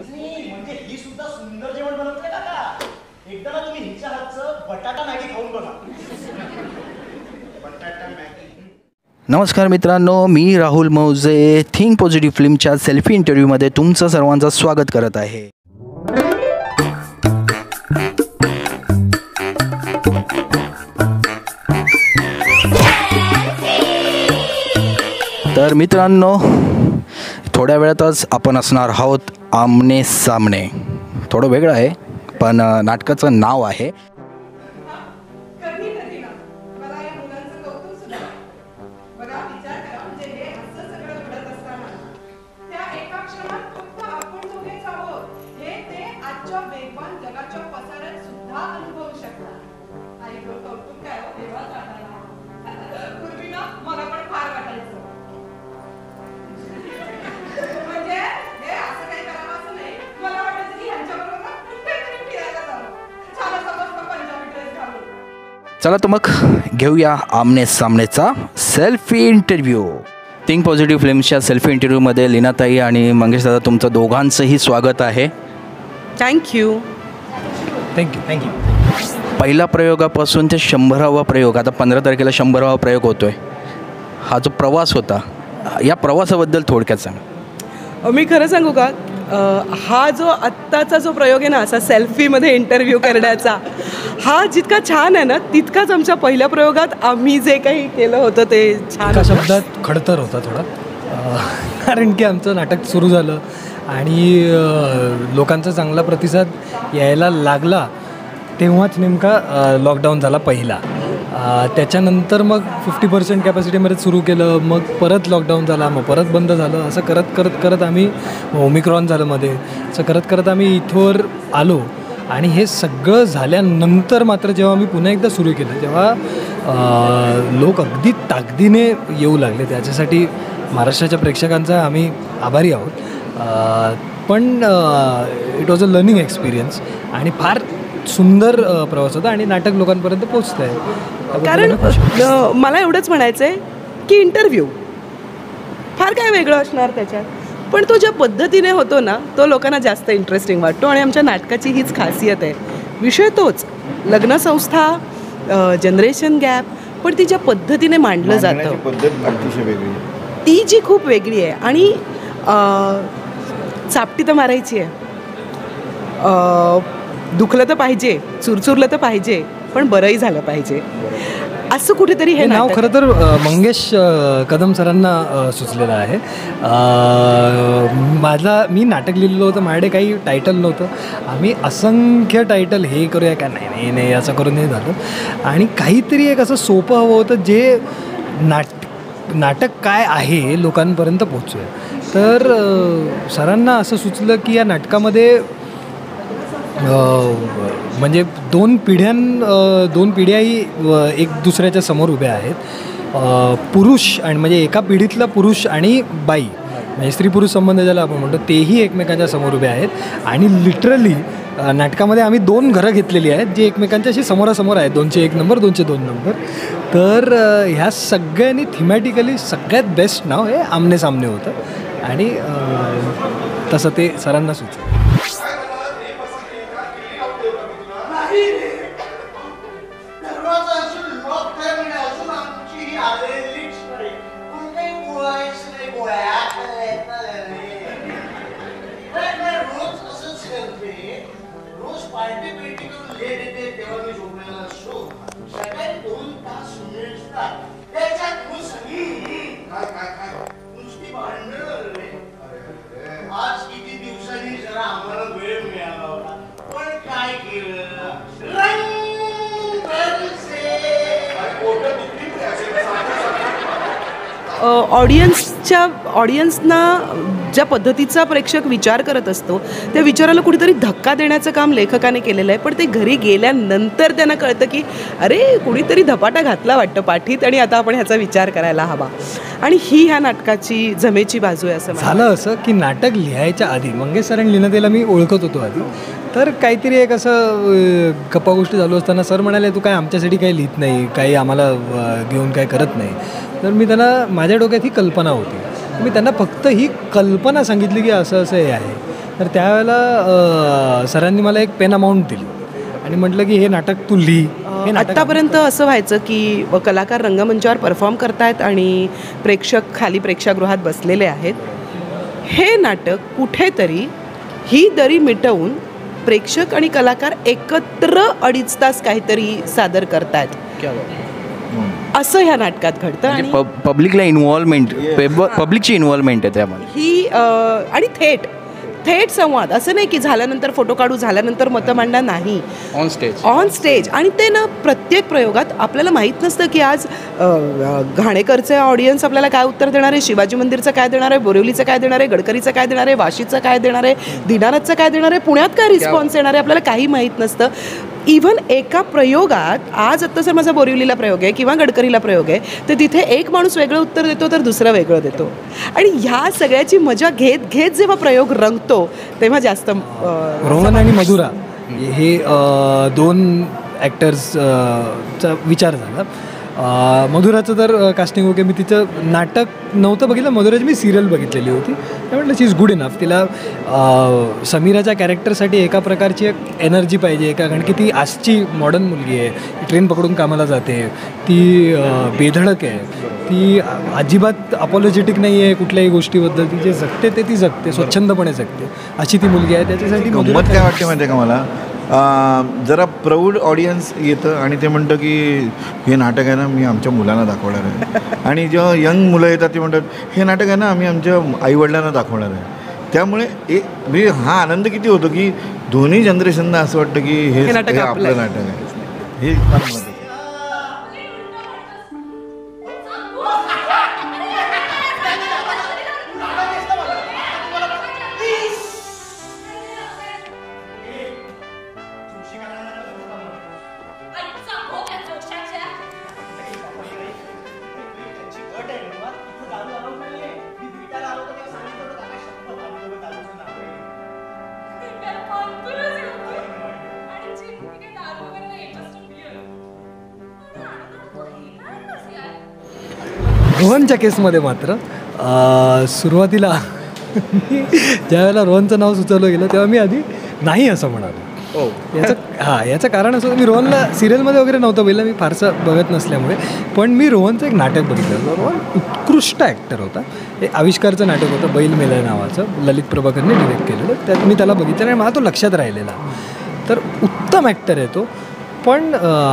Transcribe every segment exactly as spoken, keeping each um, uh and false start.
नाही म्हणजे ही सुद्धा सुंदर जेवण बनवते काका. एकदा ना तुम्ही हिच्या हातचं बटाटा मॅगी खाऊन बघा. बटाटा मॅगी. नमस्कार मित्रांनो, मी राहुल मौजे थिंक पॉझिटिव्ह फिल्मच्या सेल्फी इंटरव्ह्यूमध्ये तुमचं सर्वांचं स्वागत करत आहे. तर मित्रांनो, थोड्या वेळातच आपण असणार आहोत आमने सामने. थोडं वेगळं आहे पण नाटकाचं नाव आहे चला तर मग घेऊया आमने सामनेचा सेल्फी इंटरव्ह्यू. थिंक पॉझिटिव्ह फिल्मच्या सेल्फी इंटरव्ह्यूमध्ये लीनाताई आणि मंगेश दादा तुमचं दोघांचंही स्वागत आहे. थँक्यू थँक्यू थँक्यू पहिला प्रयोगापासून ते शंभरावा प्रयोग, आता पंधरा तारखेला शंभरावा प्रयोग होतो आहे. हा जो प्रवास होता, या प्रवासाबद्दल थोडक्यात सांगा. मी खरं सांगू का, हा जो आत्ताचा जो प्रयोग आहे ना, असा सेल्फीमध्ये इंटरव्ह्यू करण्याचा, हा जितका छान आहे ना, तितकाच आमच्या पहिल्या प्रयोगात आम्ही जे काही केलं होतं ते छान. एका शब्दात खडतर होता थोडा, कारण की आमचं नाटक सुरू झालं आणि लोकांचा चांगला प्रतिसाद यायला लागला तेव्हाच नेमका लॉकडाऊन झाला पहिला. त्याच्यानंतर मग फिफ्टी पर्सेंट कॅपॅसिटीमध्ये सुरू केलं, मग परत लॉकडाऊन झाला, मग परत बंद झालं. असं करत करत करत आम्ही, ओमिक्रॉन झालं मध्ये, असं करत करत आम्ही इथवर आलो. आणि हे सगळं झाल्यानंतर मात्र जेव्हा आम्ही पुन्हा एकदा सुरू केलं तेव्हा लोक अगदी ताकदीने येऊ लागले. त्याच्यासाठी महाराष्ट्राच्या प्रेक्षकांचा आम्ही आभारी आहोत. पण it was a learning experience आणि फार सुंदर प्रवास होता आणि नाटक लोकांपर्यंत पोचतं आहे. कारण मला एवढंच म्हणायचं आहे की इंटरव्ह्यू फार काय वेगळं असणार त्याच्यात, पण तो ज्या पद्धतीने होतो ना, तो लोकांना जास्त इंटरेस्टिंग वाटतो. आणि आमच्या नाटकाची हीच खासियत आहे. विषय तोच, लग्नसंस्था, जनरेशन गॅप, पण ती ज्या पद्धतीने मांडलं जातं ती जी खूप वेगळी आहे. आणि चापटी तर मारायची आहे, दुखलं तर पाहिजे, चुरचुरलं तर पाहिजे, पण बरंही झालं पाहिजे, असं कुठेतरी हे नाव खरं तर मंगेश कदम सरांना सुचलेलं आहे. माझा मी नाटक लिहिलेलं होतं, माझ्याकडे काही टायटल नव्हतं. आम्ही असंख्य टायटल हे करूया का, नाही नाही नाही असं करून नाही झालं. आणि काहीतरी एक असं सोपं हवं होतं जे नाट नाटक काय आहे लोकांपर्यंत पोचूया. तर सरांना असं सुचलं की या नाटकामध्ये म्हणजे दोन पिढ्यां दोन पिढ्याही एक दुसऱ्याच्या समोर उभ्या आहेत. पुरुष आणि म्हणजे एका पिढीतला पुरुष आणि बाई, म्हणजे स्त्री पुरुष संबंध ज्याला आपण म्हणतो, तेही एकमेकांच्या समोर उभे आहेत. आणि लिटरली नाटकामध्ये आम्ही दोन घरं घेतलेली आहेत जी एकमेकांच्या अशी समोरासमोर आहेत, दोनशे एक नंबर, दोनशे दोन नंबर. तर ह्या सगळ्यांनी थिमॅटिकली सगळ्यात बेस्ट नाव हे आमने सामने होतं आणि तसं ते सरांना सुचलं. ऑडियन्सच्या ऑडियन्सना ज्या पद्धतीचा प्रेक्षक विचार करत असतो त्या विचाराला कुठेतरी धक्का देण्याचं काम लेखकाने केलेलं आहे. पण ते घरी गेल्यानंतर त्यांना कळतं की अरे कुणीतरी धपाटा घातला वाटतं पाठीत आणि आता आपण ह्याचा विचार करायला हवा. आणि ही ह्या नाटकाची जमेची बाजू आहे. असं झालं असं की नाटक लिहायच्या आधी मंगेश सर आणि लीनाताईला मी ओळखत होतो आधी. तर काहीतरी एक असं गप्पा गोष्टी चालू असताना सर म्हणाले तू काय आमच्यासाठी काही लिहित नाही, काही आम्हाला घेऊन काय करत नाही. तर मी त्यांना माझ्या डोक्यात ही कल्पना होती. मी त्यांना फक्त ही कल्पना सांगितली की असं असं हे आहे. तर त्यावेळेला अ, सरांनी मला एक पेन अमाऊंट दिली आणि म्हटलं की हे नाटक तू लिही. हे नाटक आत्तापर्यंत असं व्हायचं की कलाकार रंगमंचावर परफॉर्म करतायत आणि प्रेक्षक खाली प्रेक्षागृहात बसलेले आहेत. हे नाटक कुठेतरी ही दरी मिटवून प्रेक्षक आणि कलाकार एकत्र अडीच तास काहीतरी सादर करतायत असं ह्या नाटकात घडतं. आणि पब पब्लिकला इन्व्हॉल्वमेंट पब्लिकची इन्व्हॉल्वमेंट आहे त्यामध्ये. ही अ, आणि थेट थेट संवाद, असं नाही की झाल्यानंतर फोटो काढू, झाल्यानंतर मतं मांडा, नाही, ऑन स्टेज ऑन स्टेज. आणि ते ना प्रत्येक प्रयोगात आपल्याला माहीत नसतं की आज अ, अ, घाणेकरचे ऑडियन्स आपल्याला काय उत्तर देणार आहे, शिवाजी मंदिरचं काय देणार आहे, बोरिवलीचं काय देणार आहे, गडकरीचं काय देणार आहे, वाशीचं काय देणार आहे, दिनानाथचं काय देणार आहे, पुण्यात काय रिस्पॉन्स येणार आहे, आपल्याला काही माहीत नसतं. इव्हन एका प्रयोगात, आज आत्ता जर माझा बोरिवलीला प्रयोग आहे किंवा गडकरीला प्रयोग आहे, तर तिथे एक माणूस वेगळं उत्तर देतो तर दुसरा वेगळं देतो. आणि ह्या सगळ्याची मजा घेत घेत जेव्हा प्रयोग रंगतो तेव्हा जास्त अ, रोहन आणि मधुरा हे अ, दोन ॲक्टर्सचा विचार झाला. अ, मधुराचं तर कास्टिंग ओके, मी तिचं नाटक नव्हतं बघितलं, मधुराची मी सिरियल बघितलेली होती. त्या म्हटलं शी इज गुड इनफ. तिला अ, समीराच्या कॅरेक्टरसाठी एका प्रकारची एक एनर्जी पाहिजे, एका, कारण की ती आजची मॉडर्न मुलगी आहे, ट्रेन पकडून कामाला जाते, ती अ, बेधडक आहे, ती अजिबात अपॉलॉजेटिक नाही आहे कुठल्याही गोष्टीबद्दल, ती जे जगते ते ती जगते, स्वच्छंदपणे जगते, अशी ती मुलगी आहे. त्याच्यासाठी गंमत काय वाटते माहिती आहे का मला, अं, जरा प्रौढ ऑडियन्स येतं आणि ते म्हणतं की हे नाटक आहे ना मी आमच्या मुलांना दाखवणार आहे, आणि जेव्हा यंग मुलं येतात ते म्हणतात हे नाटक आहे ना आम्ही आमच्या आईवडिलांना दाखवणार आहे. त्यामुळे एक म्हणजे हा आनंद किती होतो की दोन्ही जनरेशनना असं वाटतं की हे हे नाटक हे आपलं आपलं आहे. नाटक आहे. हे फार मत आहे. रोहनच्या केसमध्ये मात्र अ, सुरुवातीला ज्या वेळेला रोहनचं नाव सुचवलं गेलं तेव्हा मी आधी नाही असं म्हणालो. याचं हां याचं कारण असं होतं, मी रोहनला सिरियलमध्ये वगैरे नव्हतं बघितलं, मी फारसं बघत नसल्यामुळे. पण मी रोहनचं एक नाटक बघितलं. रोहन उत्कृष्ट ॲक्टर होता. हे आविष्कारचं नाटक होतं बैल मेलं नावाचं, ललित प्रभाकरने डिरेक्ट केलेलं. त्यात मी त्याला बघितलं आणि मला तो लक्षात राहिलेला. तर उत्तम ॲक्टर आहे तो. पण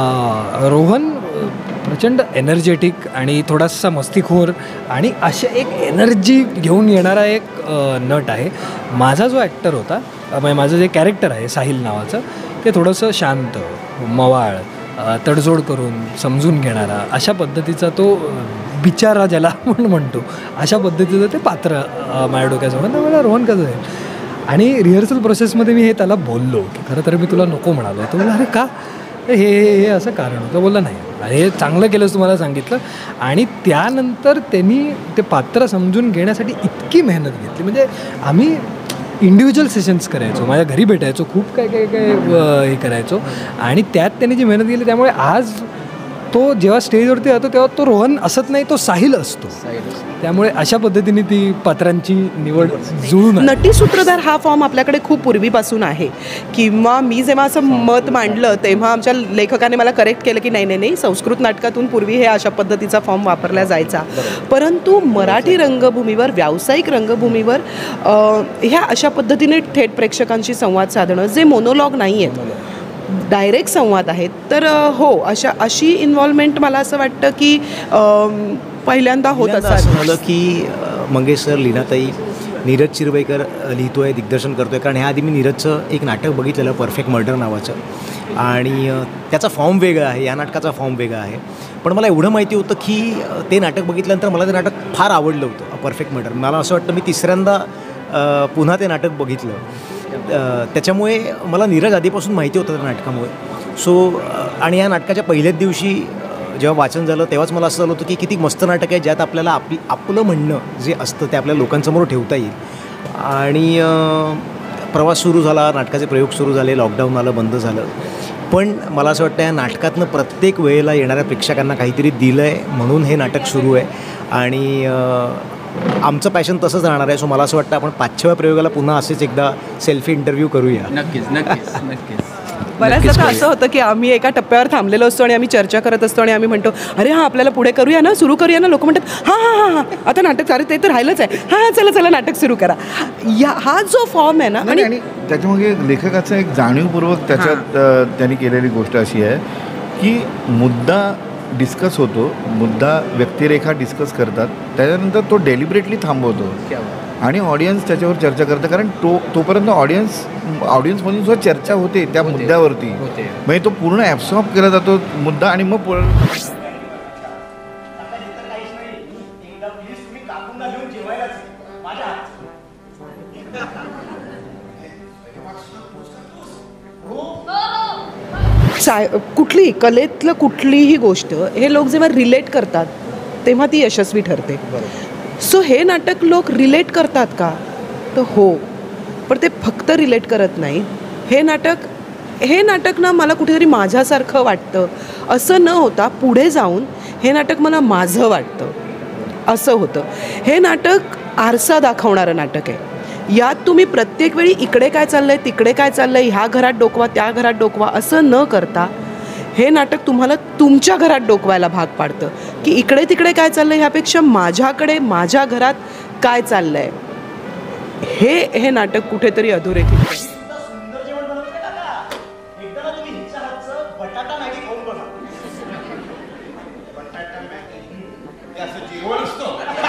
अ, रोहन प्रचंड एनर्जेटिक आणि थोडासा मस्तीखोर आणि अशा एक एनर्जी घेऊन येणारा एक अ, नट आहे. माझा जो ॲक्टर होता, म्हणजे माझं जे कॅरेक्टर आहे साहिल नावाचं, ते थोडंसं शांत, मवाळ, अ, तडजोड करून समजून घेणारा, अशा पद्धतीचा तो अ, बिचारा ज्याला आपण म्हणतो, अशा पद्धतीचं ते पात्र अ, माझ्या डोक्यासमोर. तर मला रोहन कसं आहे. आणि रिहर्सल प्रोसेसमध्ये मी हे त्याला बोललो की खरं तर मी तुला नको म्हणालो. तो बोलला अरे का, हे हे हे असं कारण होतं. बोलला नाही हे चांगलं केलंच तुम्हाला सांगितलं. आणि त्यानंतर त्यांनी ते पात्र समजून घेण्यासाठी इतकी मेहनत घेतली. म्हणजे आम्ही इंडिव्हिज्युअल सेशन्स करायचो, माझ्या घरी भेटायचो, खूप काय काय काय हे करायचो. आणि त्यात त्यांनी जी मेहनत केली त्यामुळे आज तो जेव्हा स्टेजवरती जातो तेव्हा तो रोहन असत नाही, तो साहिल असतो. त्यामुळे अशा पद्धतीने ती पात्रांची निवड जुळून आली. नटी सूत्रधार हा फॉर्म आपल्याकडे खूप पूर्वीपासून आहे. किंवा मी जेव्हा असं मत मांडलं तेव्हा आमच्या लेखकाने मला करेक्ट केलं की नाही नाही नाही संस्कृत नाटकातून पूर्वी हे अशा पद्धतीचा फॉर्म वापरला जायचा. परंतु मराठी रंगभूमीवर, व्यावसायिक रंगभूमीवर अ, ह्या अशा पद्धतीने थेट प्रेक्षकांशी संवाद साधणं, जे मोनोलॉग नाही आहेत, डायरेक्ट संवाद आहेत. तर अ, हो, अशा अशी इन्व्हॉल्वमेंट मला असं वाटतं की अम, पहिल्यांदा होत असं असाल. झालं की अ, मंगेश सर, लीनाताई, नीरज चिरवेकर अ, लिहितोय, दिग्दर्शन करतोय. कारण ह्याआधी मी नीरजचं एक नाटक बघितलेलं परफेक्ट मर्डर नावाचं, आणि अ, त्याचा फॉर्म वेगळा आहे, या नाटकाचा फॉर्म वेगळा आहे. पण मला एवढं माहिती होतं की अ, ते नाटक बघितल्यानंतर मला ते नाटक फार आवडलं होतं, परफेक्ट मर्डर. मला असं वाटतं मी तिसऱ्यांदा अ, पुन्हा ते नाटक बघितलं. अ, त्याच्यामुळे मला नीरज आधीपासून माहिती होतं त्या नाटकामुळे. सो आणि या नाटकाच्या पहिल्याच दिवशी जेव्हा वाचन झालं तेव्हाच मला असं झालं होतं की किती मस्त नाटक आहे, ज्यात आपल्याला आपली आपलं म्हणणं जे असतं ते आपल्या लोकांसमोर ठेवता येईल. आणि प्रवास सुरू झाला, नाटकाचे प्रयोग सुरू झाले, लॉकडाऊन आलं, बंद झालं. पण मला असं वाटतं या नाटकातनं प्रत्येक वेळेला येणाऱ्या प्रेक्षकांना काहीतरी दिलं आहे, म्हणून हे नाटक सुरू आहे. आणि आमचं पॅशन तसंच राहणार आहे. सो मला असं वाटतं आपण पाचव्या प्रयोगाला पुन्हा असेच एकदा सेल्फी इंटरव्ह्यू करूया. नक्कीच नक्कीच नक्कीच बऱ्याचदा तर असं होतं की आम्ही एका टप्प्यावर थांबलेलो असतो आणि आम्ही चर्चा करत असतो आणि आम्ही म्हणतो अरे हां आपल्याला पुढे करूया ना, सुरू करूया ना. लोक म्हणतात हां हां हां हां आता नाटक, अरे ते तर राहिलंच आहे, हां हां चला चला नाटक सुरू करा. या हा जो फॉर्म आहे ना, आणि आणि त्याच्यामागे लेखकाचं एक जाणीवपूर्वक त्याच्यात अ, त्यांनी केलेली गोष्ट अशी आहे की मुद्दा डिस्कस होतो, मुद्दा व्यक्तिरेखा डिस्कस करतात, त्याच्यानंतर तो डेलिबरेटली थांबवतो आणि ऑडियन्स त्याच्यावर चर्चा करतं. कारण तो तोपर्यंत ऑडियन्स ऑडियन्समधून सुद्धा चर्चा होते त्या मुद्द्यावरती, म्हणजे तो पूर्ण ॲब्सॉर्ब केला जातो मुद्दा आणि मग पुढे आता इतर काहीच नाही. एकदा प्लीज तुम्ही काकूंना घेऊन जेवायलाच या. माझ्या साय कुठलीही कलेतलं कुठलीही गोष्ट हे लोक जेव्हा रिलेट करतात तेव्हा ती यशस्वी ठरते. सो हे नाटक लोक रिलेट करतात का, तर हो, पण ते फक्त रिलेट करत नाही. हे नाटक हे नाटक ना मला कुठेतरी माझ्यासारखं वाटतं असं न होता पुढे जाऊन हे नाटक मला माझं वाटतं असं होतं. हे नाटक आरसा दाखवणारं नाटक आहे. यात तुम्ही प्रत्येक वेळी इकडे काय चाललं आहे, तिकडे काय चाललं आहे, ह्या घरात डोकवा त्या घरात डोकवा असं न करता हे नाटक तुम्हाला तुमच्या घरात डोकवायला भाग पाडतं की इकडे तिकडे काय चाललं आहे ह्यापेक्षा माझ्याकडे माझ्या घरात काय चाललं आहे, हे हे नाटक कुठेतरी अधोरेखित करतं. सुद्धा सुंदर जेवण बनवते काका. एकदा ना तुम्ही हिच्या हातचं बटाटा मॅगी खाऊन बघा. बटाटा मॅगी हे असं जेवण असतं.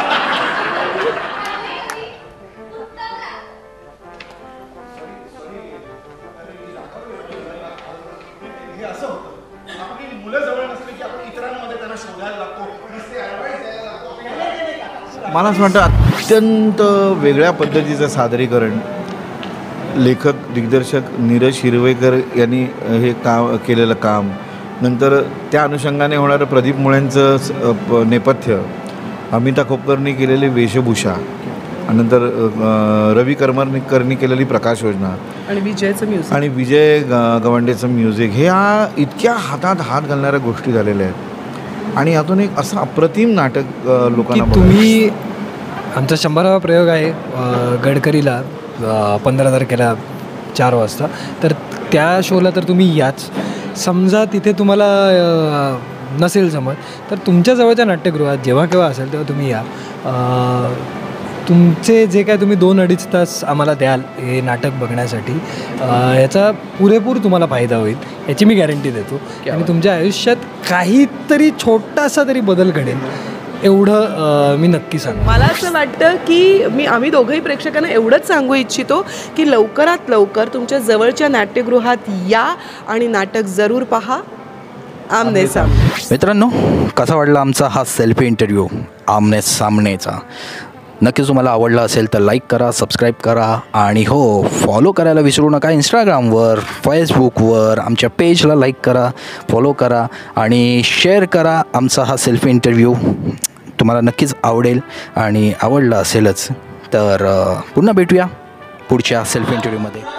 हे असं होतं. आपली मुलं जवळ नसली की आपण इतरांमध्ये त्यांना शोधायला लागतो, नुसते advice द्यायला लागतो. नाही, नाही, नाही, काका. मला असं वाटतं अत्यंत वेगळ्या पद्धतीचं सादरीकरण लेखक दिग्दर्शक नीरज शिरवेकर यांनी हे काम केलेलं काम, नंतर त्या अनुषंगाने होणारं प्रदीप मुळ्यांचं स- प- नेपथ्य, अमिता खोपकरनी केलेली वेशभूषा, आणि नंतर अ, रवी करमरकरनी केलेली प्रकाश योजना आणि विजयचं म्युझिक आणि विजय ग गवंडेचं म्युझिक, ह्या इतक्या हातात हात घालणाऱ्या गोष्टी झालेल्या आहेत आणि यातून एक असं अप्रतिम नाटक अ, की लोकांना बघायला तुम्ही आमचा शंभरावा प्रयोग आहे अ, गडकरीला अ, पंधरा तारखेला चार वाजता, तर त्या शोला तर तुम्ही याच. समजा तिथे तुम्हाला अ, नसेल जमत तर तुमच्या जवळच्या नाट्यगृहात जेव्हा केव्हा असेल तेव्हा तुम्ही या. अ, तुमचे जे काय तुम्ही दोन अडीच तास आम्हाला द्याल हे नाटक बघण्यासाठी, अ, याचा पुरेपूर तुम्हाला फायदा होईल याची मी गॅरंटी देतो. आणि तुमच्या आयुष्यात काहीतरी छोटासा तरी बदल घडेल एवढं अ, मी नक्की सांगतो. मला असं वाटतं की मी आम्ही दोघंही प्रेक्षकांना एवढंच सांगू इच्छितो की लवकरात लवकर तुमच्या जवळच्या नाट्यगृहात या आणि नाटक जरूर पहा. आमने सामने. मित्रांनो, कसा वाटला आमचा हा सेल्फी इंटरव्ह्यू आमने सामनेचा? नक्कीच तुम्हाला आवडला असेल तर लाईक करा, सबस्क्राईब करा आणि हो, फॉलो करायला विसरू नका. इंस्टाग्रामवर, फेसबुकवर आमच्या पेजला लाईक करा, फॉलो करा आणि शेअर करा. आमचा हा सेल्फी इंटरव्ह्यू तुम्हाला नक्कीच आवडेल आणि आवडला असेलच तर अ, पुन्हा भेटूया पुढच्या सेल्फी इंटरव्ह्यूमध्ये.